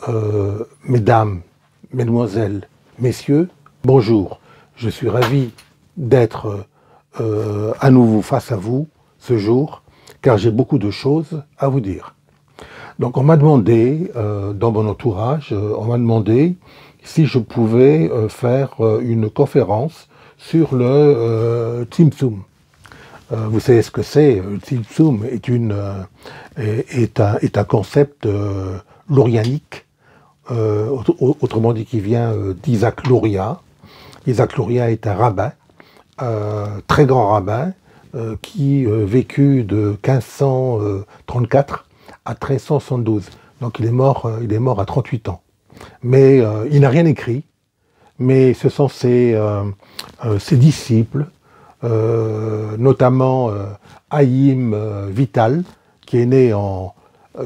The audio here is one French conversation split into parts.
Mesdames, Mesdemoiselles, Messieurs, bonjour. Je suis ravi d'être à nouveau face à vous ce jour, car j'ai beaucoup de choses à vous dire. Donc on m'a demandé, dans mon entourage, on m'a demandé si je pouvais faire une conférence sur le Tzimtzum. Vous savez ce que c'est? Le Tzimtzum est un concept lurianique, autrement dit qui vient d'Isaac Luria. Isaac Luria est un rabbin, très grand rabbin, qui vécut de 1534 à 1372. Donc il est mort à 38 ans. Mais il n'a rien écrit, mais ce sont ses disciples, notamment Haïm Vital, qui est né en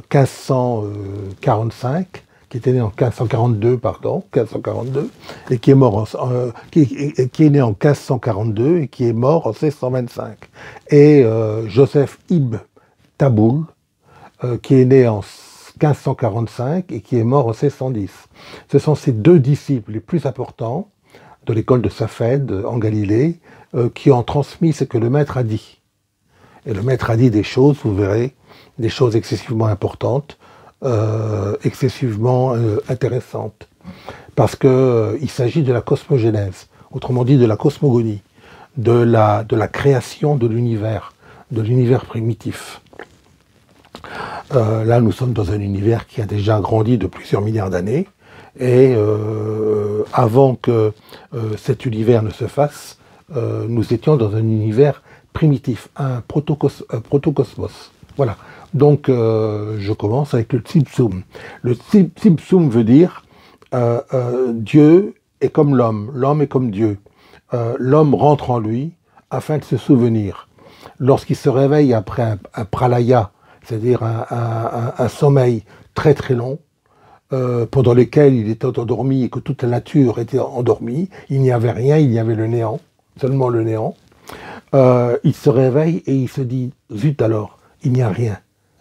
1545, qui était né en 1542, et qui est mort qui est né en 1542 et qui est mort en 1625. Et Joseph Ibn Taboul, qui est né en 1545 et qui est mort en 1610. Ce sont ces deux disciples les plus importants de l'école de Safed en Galilée qui ont transmis ce que le maître a dit. Et le maître a dit des choses, vous verrez, des choses excessivement importantes, excessivement intéressantes. Parce qu'il s'agit de la cosmogénèse, autrement dit de la cosmogonie, de la création de l'univers primitif. Là, nous sommes dans un univers qui a déjà grandi de plusieurs milliards d'années, et avant que cet univers ne se fasse, nous étions dans un univers primitif, un protocosmos. Voilà. Donc, je commence avec le Tzimtzum. Le Tzimtzum veut dire Dieu est comme l'homme est comme Dieu. L'homme rentre en lui afin de se souvenir. Lorsqu'il se réveille après un pralaya, c'est-à-dire un sommeil très très long, pendant lequel il était endormi et que toute la nature était endormie, il n'y avait rien, il y avait le néant, seulement le néant. Il se réveille et il se dit, zut alors, il n'y a rien,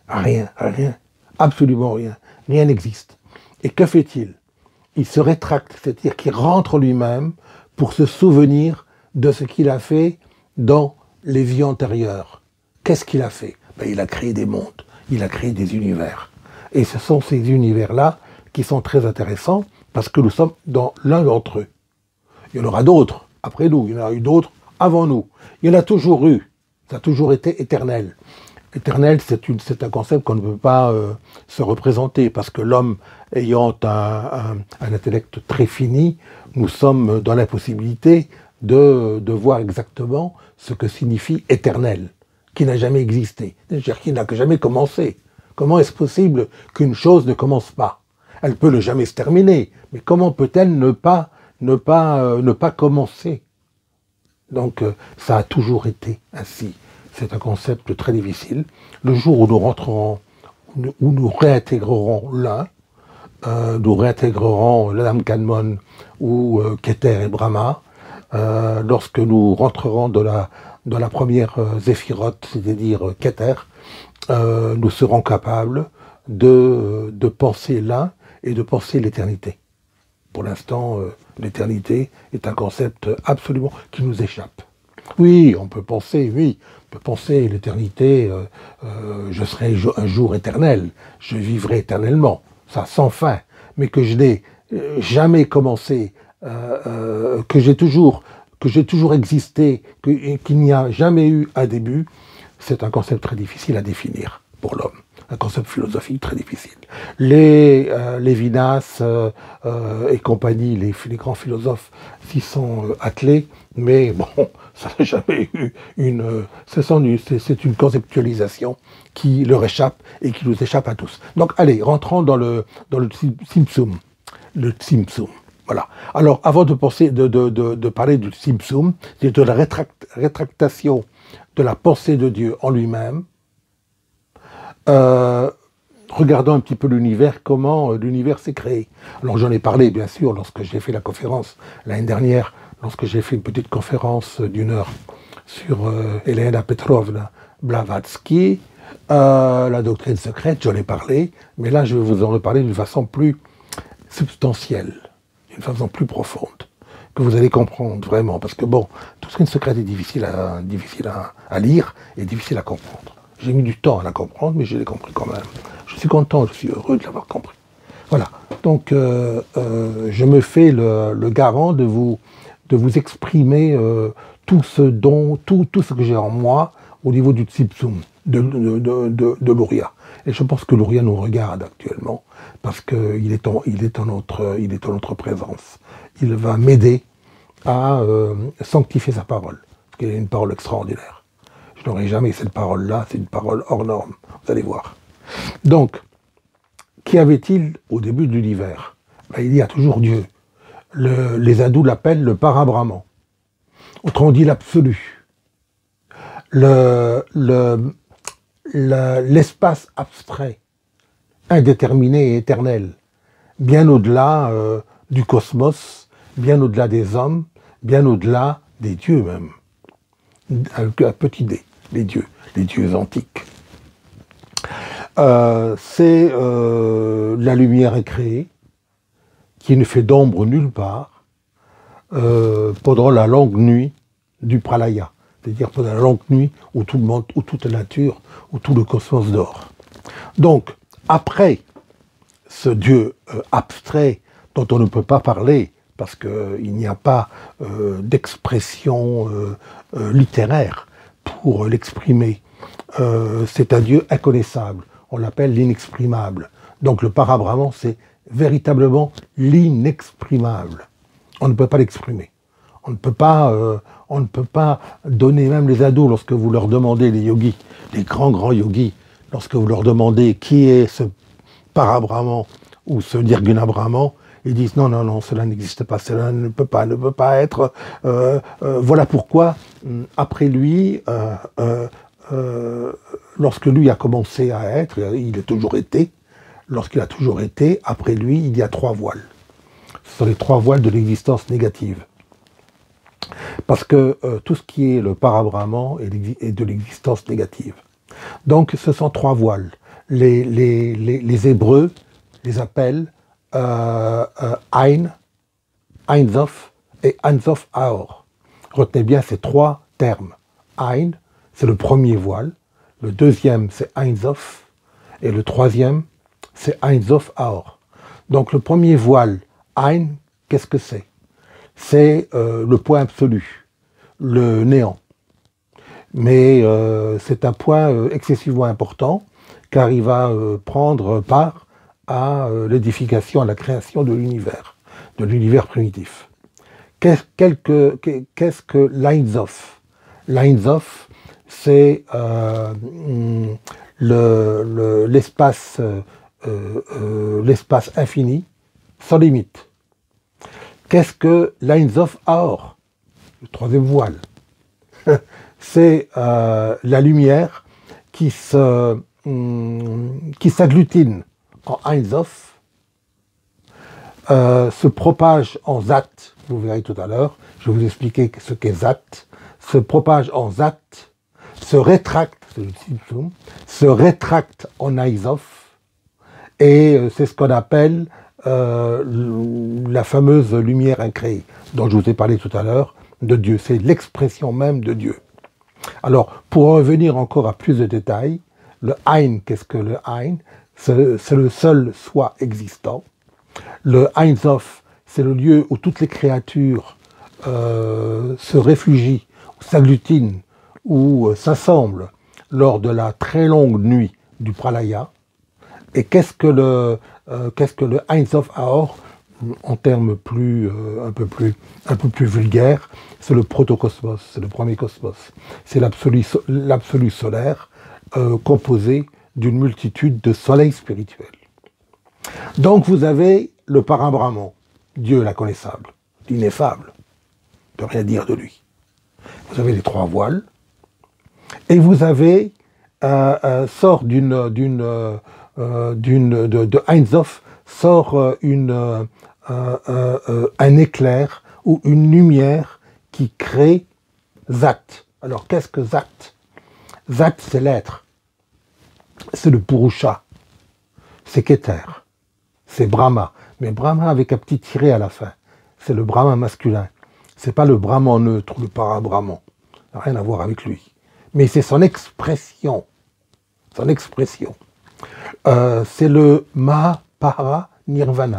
absolument rien, rien n'existe. Et que fait-il? Il se rétracte, c'est-à-dire qu'il rentre lui-même pour se souvenir de ce qu'il a fait dans les vies antérieures. Qu'est-ce qu'il a fait? Il a créé des mondes, il a créé des univers. Et ce sont ces univers-là qui sont très intéressants parce que nous sommes dans l'un d'entre eux. Il y en aura d'autres après nous, il y en a eu d'autres avant nous. Il y en a toujours eu, ça a toujours été éternel. Éternel, c'est un concept qu'on ne peut pas se représenter parce que l'homme ayant un intellect très fini, nous sommes dans l'impossibilité de voir exactement ce que signifie éternel, qui n'a jamais existé, c'est-à-dire qui n'a jamais commencé. Comment est-ce possible qu'une chose ne commence pas? Elle peut ne jamais se terminer, mais comment peut-elle ne pas commencer? Donc ça a toujours été ainsi. C'est un concept très difficile. Le jour où nous rentrerons, où nous réintégrerons l'un, nous réintégrerons l'Adam Kadmon ou Keter et Brahma, lorsque nous rentrerons dans la première Zéphiroth, c'est-à-dire Keter, nous serons capables de penser l'un et de penser l'éternité. Pour l'instant, l'éternité est un concept absolument qui nous échappe. Oui, on peut penser l'éternité, je serai un jour éternel, je vivrai éternellement, ça sans fin, mais que je n'ai jamais commencé, que j'ai toujours existé, qu'il n'y a jamais eu un début, c'est un concept très difficile à définir pour l'homme. Un concept philosophique très difficile. Les Lévinas et compagnie, les grands philosophes s'y sont attelés, mais bon, ça n'a jamais eu c'est une conceptualisation qui leur échappe et qui nous échappe à tous. Donc allez, rentrons dans le Tzimtzum. Le Tzimtzum. Voilà. Alors, avant de parler du Tzimtzum, c'est de la rétractation de la pensée de Dieu en lui-même. Regardons un petit peu l'univers, comment l'univers s'est créé. Alors j'en ai parlé bien sûr lorsque j'ai fait la conférence l'année dernière, lorsque j'ai fait une petite conférence d'1 heure sur Elena Petrovna Blavatsky, la doctrine secrète, j'en ai parlé, mais là je vais vous en reparler d'une façon plus substantielle, d'une façon plus profonde, que vous allez comprendre vraiment. Parce que bon, tout ce qui est secret est difficile à lire et difficile à comprendre. J'ai mis du temps à la comprendre, mais je l'ai compris quand même. Je suis content, je suis heureux de l'avoir compris. Voilà. Donc, je me fais le garant de vous exprimer tout ce que j'ai en moi au niveau du Tzimtzum, de l'Ouria. Et je pense que l'Ouria nous regarde actuellement, parce qu'il est en notre présence. Il va m'aider à sanctifier sa parole, parce qu'il a une parole extraordinaire. Je n'aurai jamais cette parole-là, c'est une parole hors norme, vous allez voir. Donc, qu'y avait-il au début de l'univers? Ben, il y a toujours Dieu. Les hindous l'appellent le Parabrahman. Autrement dit, l'absolu. L'espace abstrait, indéterminé et éternel, bien au-delà du cosmos, bien au-delà des hommes, bien au-delà des dieux même. Un petit d, les dieux antiques. C'est la lumière est créée, qui ne fait d'ombre nulle part, pendant la longue nuit du pralaya, c'est-à-dire pendant la longue nuit où tout le monde, où toute la nature, où tout le cosmos dort. Donc, après ce Dieu abstrait dont on ne peut pas parler, parce qu'il n'y a pas d'expression littéraire pour l'exprimer, c'est un Dieu inconnaissable, on l'appelle l'inexprimable. Donc le Parabrahman, c'est véritablement l'inexprimable. On ne peut pas l'exprimer. On ne peut pas donner, même les ados, lorsque vous leur demandez, les yogis, les grands yogis, lorsque vous leur demandez qui est ce Parabrahman ou ce Nirguna Brahman, ils disent non, cela n'existe pas, cela ne peut pas être. Voilà pourquoi, après lui, lorsque lui a commencé à être, il a toujours été, lorsqu'il a toujours été, après lui, il y a 3 voiles. Ce sont les 3 voiles de l'existence négative. Parce que tout ce qui est le Parabrahman est de l'existence négative. Donc ce sont 3 voiles. Les Hébreux les appellent Ein, Ein Sof et Ein Sof Aor. Retenez bien ces 3 termes. Ein, c'est le premier voile. Le deuxième, c'est Ein Sof. Et le troisième, c'est Ein Sof Aor. Donc le premier voile, Ein, qu'est-ce que c'est? C'est le point absolu, le néant. Mais c'est un point excessivement important, car il va prendre part à l'édification, à la création de l'univers primitif. Qu'est-ce que l'Ein Sof? L'Ein Sof, c'est l'espace infini, sans limite. Qu'est-ce que l'Ein Sof Aor? Le troisième voile. C'est la lumière qui s'agglutine en Ein Sof, se propage en Zat, vous verrez tout à l'heure, je vais vous expliquer ce qu'est Zat, se propage en Zat, se rétracte, se rétracte en Ein Sof, et c'est ce qu'on appelle la fameuse lumière incréée, dont je vous ai parlé tout à l'heure, de Dieu. C'est l'expression même de Dieu. Alors, pour revenir encore à plus de détails, le Ein, qu'est-ce que le Ein? C'est le seul soi existant. Le Ein Sof, c'est le lieu où toutes les créatures se réfugient, s'agglutinent, ou s'assemblent lors de la très longue nuit du Pralaya. Et qu'est-ce que le Ein Sof Aor, en termes un peu plus vulgaires, c'est le protocosmos, c'est le premier cosmos. C'est l'absolu solaire composé d'une multitude de soleils spirituels. Donc vous avez le Parabrahman, Dieu l'inconnaissable, l'ineffable, on ne peut rien dire de lui. Vous avez les 3 voiles, et vous avez sort de Ein Sof sort un éclair ou une lumière qui crée Zat. Alors qu'est-ce que Zat? Zat, c'est l'être, c'est le Purusha, c'est Keter. c'est Brahma. Mais Brahma avec un petit tiret à la fin. C'est le Brahma masculin. C'est pas le Brahman neutre, le para-Brahman. Ça n'a rien à voir avec lui. Mais c'est son expression. Son expression. C'est le Mahapara-Nirvana.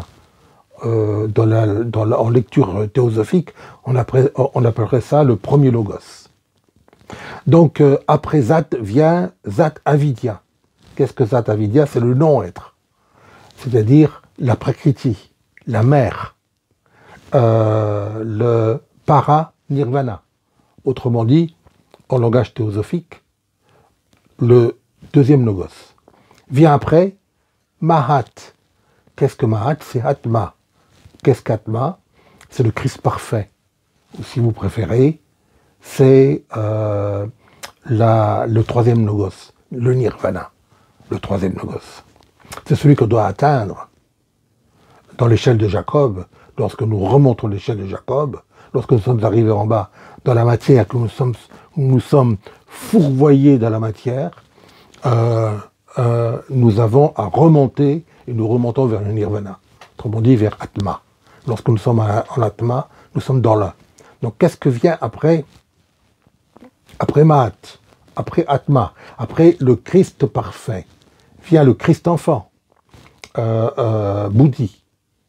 En lecture théosophique, on appellerait ça le premier logos. Donc, après Zat vient Zat Avidya. Qu'est-ce que Zat Avidya? C'est le non-être. C'est-à-dire la prakriti, la mer, le para-nirvana. Autrement dit, en langage théosophique, le deuxième logos. Vient après Mahat. Qu'est-ce que Mahat? C'est Atma. Qu'est-ce qu'Atma? C'est le Christ parfait. Ou si vous préférez, c'est le troisième logos, le nirvana, le troisième logos. C'est celui qu'on doit atteindre dans l'échelle de Jacob, lorsque nous remontons l'échelle de Jacob, lorsque nous sommes arrivés en bas, dans la matière, que nous sommes fourvoyés dans la matière, nous avons à remonter, et nous remontons vers le nirvana, autrement dit vers Atma. Lorsque nous sommes en Atma, nous sommes dans l'un. Donc qu'est-ce que vient après Mahat, après Atma, après le Christ parfait, vient le Christ enfant, Bouddhi,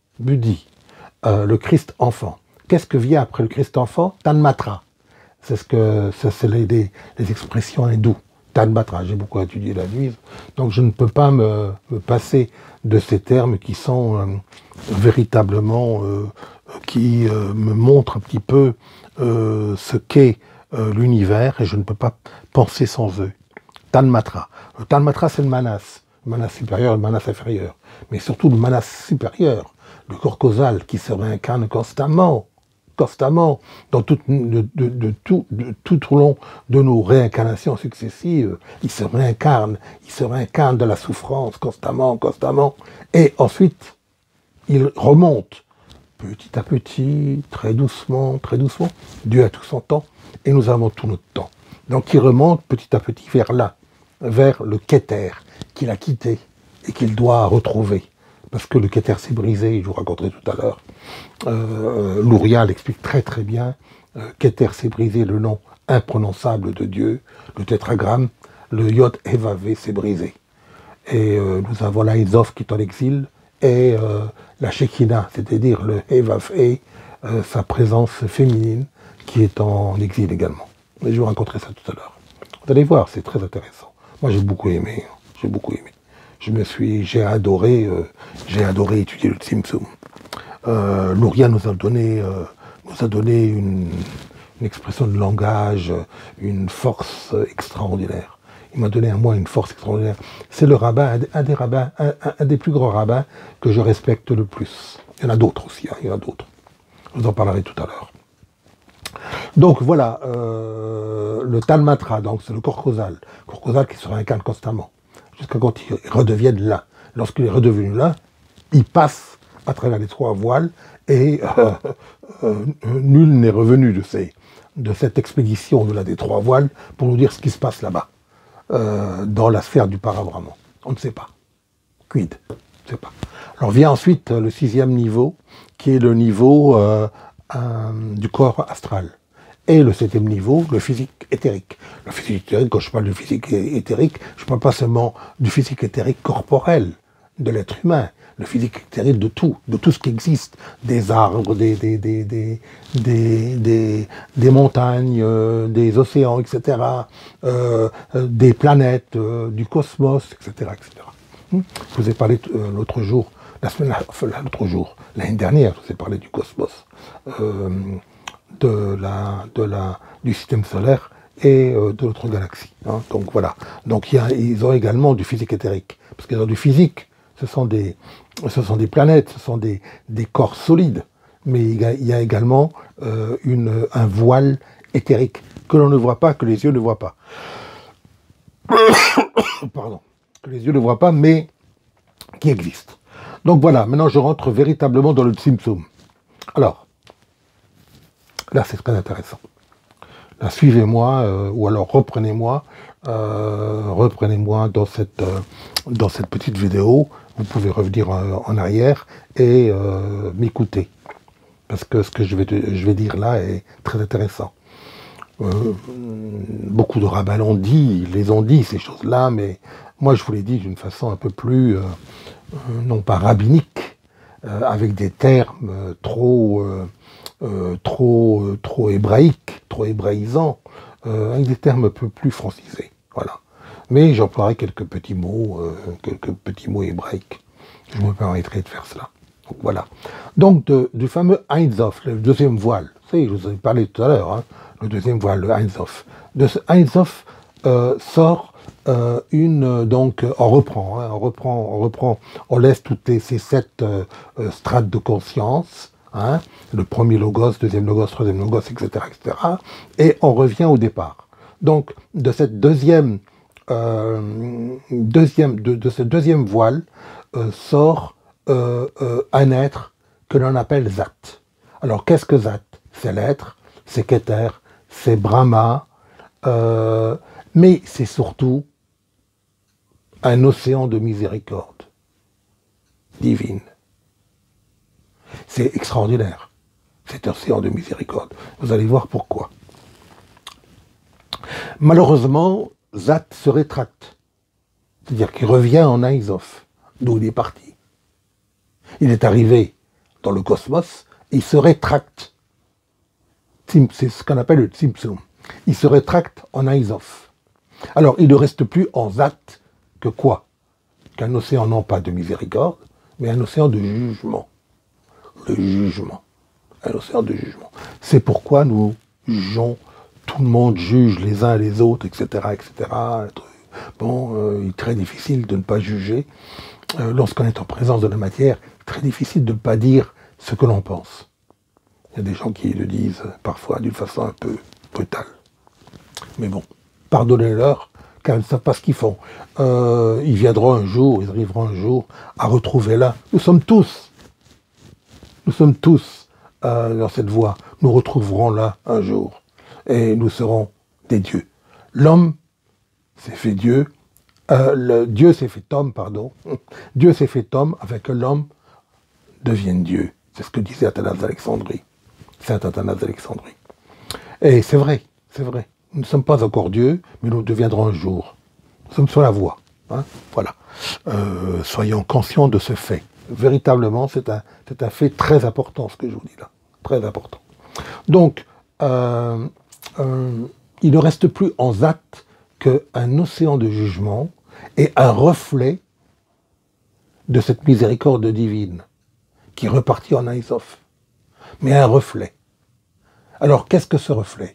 le Christ enfant. Qu'est-ce que vient après le Christ enfant? Tanmatra. C'est les expressions hindoues. Tanmatra, j'ai beaucoup étudié l'hindouisme, donc je ne peux pas me passer de ces termes qui sont véritablement, qui me montrent un petit peu ce qu'est l'univers, et je ne peux pas penser sans eux. Tanmatra. Le Tanmatra, c'est le manas supérieur et le manas inférieur, mais surtout le manas supérieur, le corps causal qui se réincarne constamment, dans tout au long de nos réincarnations successives, il se réincarne de la souffrance constamment, et ensuite, il remonte petit à petit, très doucement, Dieu a tout son temps, et nous avons tout notre temps. Donc il remonte petit à petit vers là, vers le Keter, qu'il a quitté et qu'il doit retrouver. Parce que le Keter s'est brisé, je vous raconterai tout à l'heure. Luria l'explique très très bien. Keter s'est brisé, le nom imprononçable de Dieu, le tétragramme, le Yod Evavé s'est brisé. Et nous avons la Isof qui est en exil, et la Shekinah, c'est-à-dire le Evavé, sa présence féminine, qui est en exil également. Mais je vous raconterai ça tout à l'heure. Vous allez voir, c'est très intéressant. Moi j'ai beaucoup aimé. J'ai adoré étudier le Tzimtzum. Luria nous a donné une expression de langage, une force extraordinaire. Il m'a donné à moi une force extraordinaire. C'est le rabbin, un des plus grands rabbins que je respecte le plus. Il y en a d'autres aussi, il y en a d'autres. Je vous en parlerai tout à l'heure. Donc voilà, le Tanmatra, donc c'est le corps causal qui se réincarne constamment, jusqu'à quand il redevienne l'un. Lorsqu'il est redevenu l'un, il passe à travers les trois voiles, et nul n'est revenu de cette expédition des trois voiles pour nous dire ce qui se passe là-bas, dans la sphère du para-Brahman. On ne sait pas. Quid? On ne sait pas. Alors vient ensuite le sixième niveau, qui est le niveau du corps astral. Et le septième niveau, le physique éthérique. Le physique éthérique, quand je parle de physique éthérique, je ne parle pas seulement du physique éthérique corporel de l'être humain, le physique éthérique de tout ce qui existe, des arbres, des montagnes, des océans, etc., des planètes, du cosmos, etc., etc. Je vous ai parlé l'autre jour, l'année dernière, je vous ai parlé du cosmos, du système solaire et de notre galaxie. Hein. Donc voilà. Donc ils ont également du physique éthérique. Parce qu'ils ont du physique, ce sont des planètes, ce sont des corps solides. Mais il y a également un voile éthérique que l'on ne voit pas, que les yeux ne voient pas. Pardon. Que les yeux ne voient pas, mais qui existe. Donc voilà, maintenant je rentre véritablement dans le Tzimtzum. Alors, là c'est très intéressant. Là, suivez-moi, ou alors reprenez-moi dans cette petite vidéo. vous pouvez revenir en arrière et m'écouter. Parce que ce que je vais dire là est très intéressant. Beaucoup de rabbins les ont dit ces choses-là, mais moi je vous l'ai dit d'une façon un peu plus, non pas rabbinique, avec des termes trop hébraïques, trop hébraïsants, avec des termes un peu plus francisés. Voilà. Mais j'emploierai quelques petits mots hébraïques. Je me permettrai de faire cela. Donc, voilà. Donc du fameux Ein Sof, le deuxième voile. Vous savez, je vous en ai parlé tout à l'heure, hein, le deuxième voile, le Ein Sof. De ce Ein Sof sort donc on reprend, on laisse toutes ces 7 strates de conscience, hein, le premier logos, deuxième logos, troisième logos, etc., et on revient au départ. Donc de cette de ce deuxième voile sort un être que l'on appelle Zat. Alors qu'est-ce que Zat? C'est l'être, c'est Keter, c'est Brahma, mais c'est surtout un océan de miséricorde divine. C'est extraordinaire, cet océan de miséricorde. Vous allez voir pourquoi. Malheureusement, Zat se rétracte. C'est-à-dire qu'il revient en Ein Sof, d'où il est parti. Il est arrivé dans le cosmos, et il se rétracte. C'est ce qu'on appelle le Tzimtzum. Il se rétracte en Ein Sof. Alors, il ne reste plus en Zat que quoi? Qu'un océan non pas de miséricorde, mais un océan de jugement. Le jugement. Un océan de jugement. C'est pourquoi nous jugeons, tout le monde juge les uns les autres, etc., etc. Bon, il est très difficile de ne pas juger. Lorsqu'on est en présence de la matière, très difficile de ne pas dire ce que l'on pense. Il y a des gens qui le disent parfois d'une façon un peu brutale. Mais bon, pardonnez-leur, car ils ne savent pas ce qu'ils font. Ils viendront un jour, ils arriveront un jour à retrouver là. Nous sommes tous dans cette voie. Nous retrouverons là un jour. Et nous serons des dieux. L'homme s'est fait Dieu. Dieu s'est fait homme, pardon. Dieu s'est fait homme afin que l'homme devienne Dieu. C'est ce que disait Athanas d'Alexandrie. Saint Athanas d'Alexandrie. Et c'est vrai, c'est vrai. Nous ne sommes pas encore Dieu, mais nous deviendrons un jour. Nous sommes sur la voie. Hein, voilà. Soyons conscients de ce fait. Véritablement, c'est un fait très important, ce que je vous dis là. Très important. Donc, il ne reste plus en Zat qu'un océan de jugement et un reflet de cette miséricorde divine qui repartit en Ein Sof. Mais un reflet. Alors, qu'est-ce que ce reflet?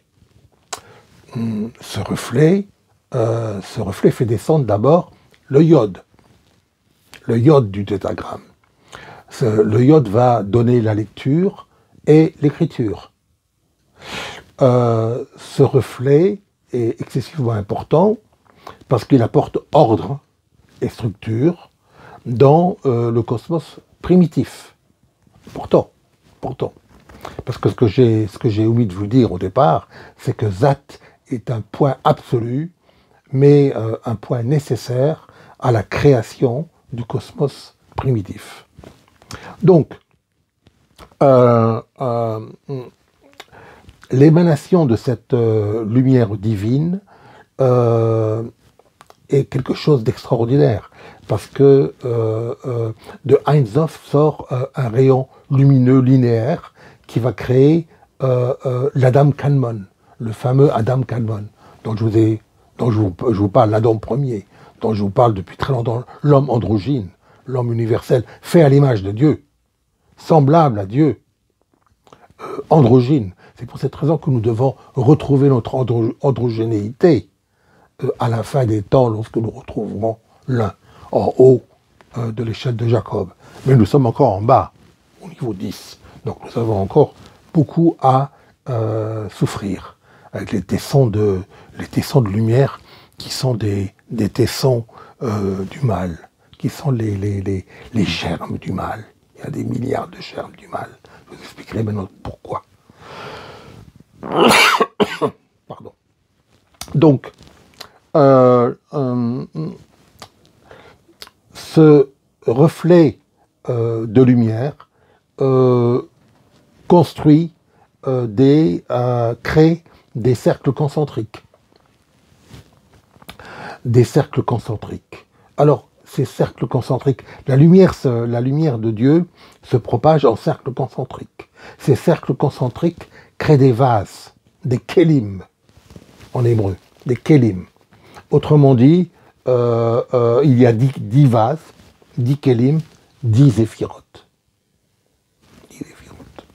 Ce reflet fait descendre d'abord le iode du tétragramme. Le iode va donner la lecture et l'écriture. Ce reflet est excessivement important parce qu'il apporte ordre et structure dans le cosmos primitif. Pourtant. Parce que ce que j'ai omis de vous dire au départ, c'est que Zat est un point absolu, mais un point nécessaire à la création du cosmos primitif. Donc, l'émanation de cette lumière divine est quelque chose d'extraordinaire, parce que de Ein Sof sort un rayon lumineux linéaire qui va créer l'Adam Kadmon, le fameux Adam Kadmon, dont je vous parle, l'Adam premier, dont je vous parle depuis très longtemps, l'homme androgyne, l'homme universel, fait à l'image de Dieu, semblable à Dieu, androgyne. C'est pour cette raison que nous devons retrouver notre androgénéité à la fin des temps, lorsque nous retrouverons l'un en haut de l'échelle de Jacob. Mais nous sommes encore en bas, au niveau 10. Donc nous avons encore beaucoup à souffrir avec les tessons de lumière qui sont des tessons du mal, qui sont les germes du mal. Il y a des milliards de germes du mal. Je vous expliquerai maintenant pourquoi. Pardon. Donc, reflet de lumière construit crée des cercles concentriques. Des cercles concentriques. Alors, ces cercles concentriques, la lumière de Dieu se propage en cercles concentriques. Ces cercles concentriques créent des vases, des kélim, en hébreu, des kélim. Autrement dit, il y a 10 vases, 10 kélim, 10 zéphirotes. 10 zéphirotes.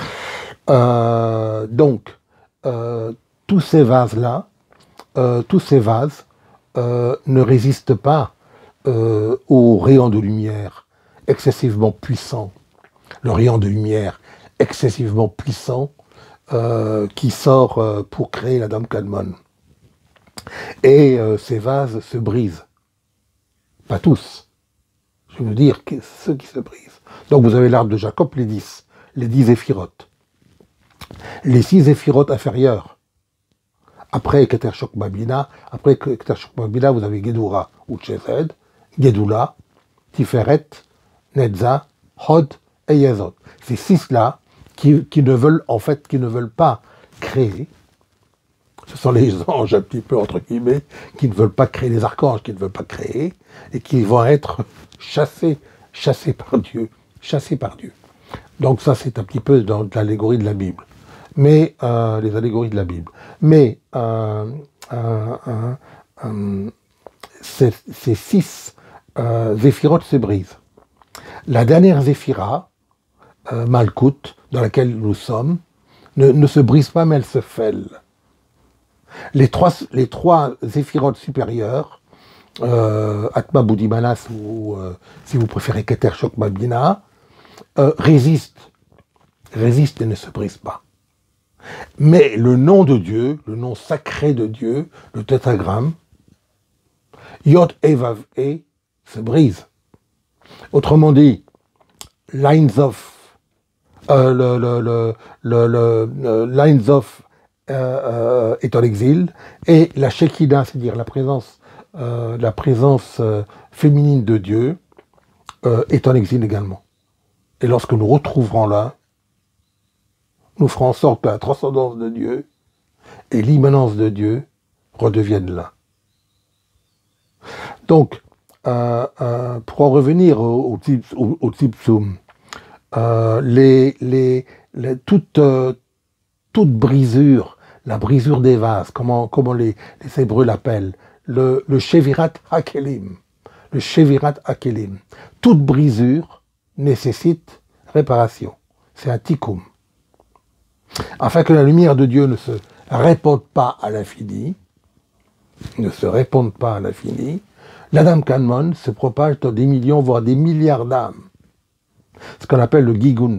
Donc, tous ces vases-là, ne résistent pas aux rayons de lumière excessivement puissants. Le rayon de lumière excessivement puissant qui sort pour créer la Dame Kadmon. Et ces vases se brisent. Pas tous. Je veux dire ceux qui se brisent. Donc vous avez l'arbre de Jacob, les 10 zéphirotes. Les 6 zéphirotes inférieures. Après Keter Shokma Bina, vous avez Gedura ou Chesed, Gedula, Tiferet, Netza, Hod et Yezod. Ces 6-là qui ne veulent pas créer. Ce sont les anges, un petit peu entre guillemets, qui ne veulent pas créer, les archanges qui ne veulent pas créer, et qui vont être chassés par Dieu. Donc ça, c'est un petit peu dans l'allégorie de la Bible. Mais, les allégories de la Bible. Mais, ces 6 zéphirotes se brisent. La dernière zéphira, Malkout, dans laquelle nous sommes, ne se brise pas, mais elle se fêle. Les trois zéphirotes supérieures, Atma Boudimanas ou, si vous préférez, Keter Shokma Bina, résistent et ne se brisent pas. Mais le nom de Dieu, le nom sacré de Dieu, le tétragramme, Yod Evav E, se brise. Autrement dit, Lines of est en exil, et la Shekinah, c'est-à-dire la présence féminine de Dieu, est en exil également. Et lorsque nous retrouverons l'un, nous ferons en sorte que la transcendance de Dieu et l'immanence de Dieu redeviennent l'un. Donc, pour en revenir au Tzimtzum, toute brisure, la brisure des vases, comment les Hébreux l'appellent, le Shevirat Hakelim, toute brisure nécessite réparation. C'est un tikkun. Afin que la lumière de Dieu ne se répande pas à l'infini, la Dame Kadmon se propage dans des millions, voire des milliards d'âmes. Ce qu'on appelle le Gigun.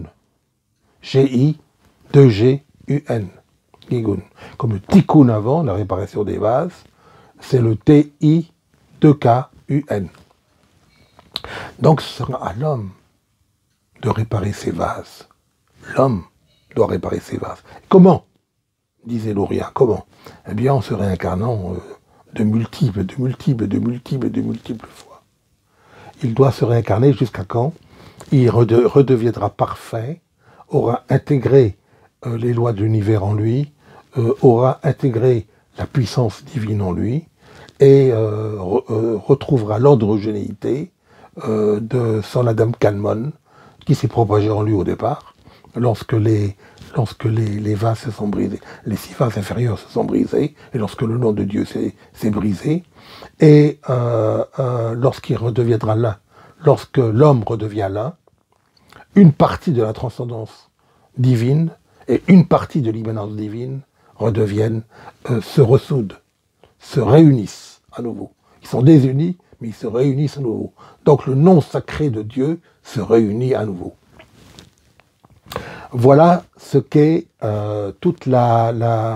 G-I-2-G-U-N. Gigun. Comme le Tikkun avant, la réparation des vases, c'est le T-I-2-K-U-N. Donc ce sera à l'homme de réparer ses vases. L'homme doit réparer ses vases. Comment? Disait Louria. Comment? Eh bien, en se réincarnant de multiples fois. Il doit se réincarner jusqu'à quand il redeviendra parfait, aura intégré les lois de l'univers en lui, aura intégré la puissance divine en lui, et retrouvera l'androgénéité de son Adam Kadmon, qui s'est propagé en lui au départ, lorsque les vases se sont brisés, les 6 vases inférieurs se sont brisés, et lorsque le nom de Dieu s'est brisé, et lorsqu'il redeviendra l'un, lorsque l'homme redevient l'un, une partie de la transcendance divine et une partie de l'immanence divine redeviennent, se ressoudent, se réunissent à nouveau. Ils sont désunis, mais ils se réunissent à nouveau. Donc le nom sacré de Dieu se réunit à nouveau. Voilà ce qu'est toute la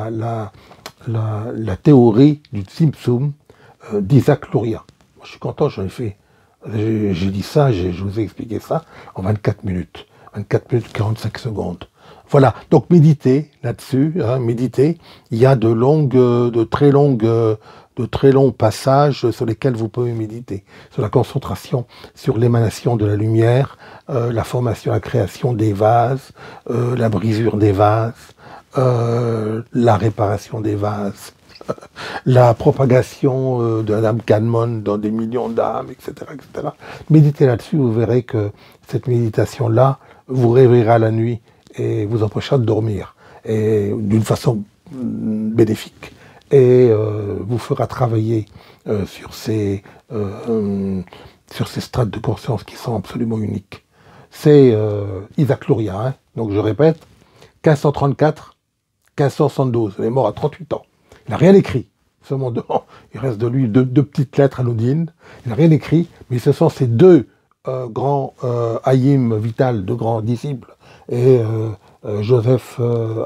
théorie du Tzimtzum d'Isaac Luria. Moi, je suis content, j'ai dit ça, je vous ai expliqué ça en 24 minutes. 24 minutes 45 secondes. Voilà, donc méditez là-dessus, hein, méditez. Il y a de très longs passages sur lesquels vous pouvez méditer. Sur la concentration, sur l'émanation de la lumière, la formation, la création des vases, la brisure des vases, la réparation des vases, la propagation de l'âme Kanmon dans des millions d'âmes, etc., etc. Méditez là-dessus, vous verrez que cette méditation-là vous réveillera la nuit et vous empêchera de dormir, et d'une façon bénéfique, et vous fera travailler sur ces strates de conscience qui sont absolument uniques. C'est Isaac Luria, hein. Donc je répète, 1534, 1572, il est mort à 38 ans. Il n'a rien écrit. Seulement il reste de lui deux petites lettres anodines. Il n'a rien écrit, mais ce sont ces deux grands Hayim Vital, deux grands disciples, et Joseph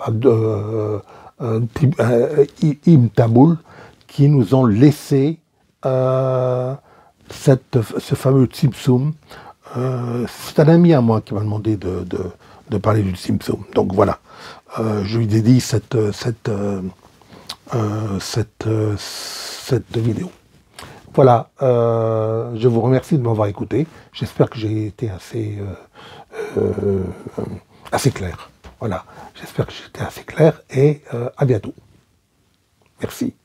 Ibn Taboul, qui nous ont laissé ce fameux Tzimtzum. C'est un ami à moi qui m'a demandé de parler du Tzimtzum. Donc voilà, je lui dédie cette vidéo. Voilà, je vous remercie de m'avoir écouté. J'espère que j'ai été assez clair. Voilà, j'espère que j'ai été assez clair, et à bientôt. Merci.